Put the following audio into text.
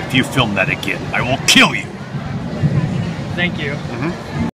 if you film that again. I will kill you. Thank you.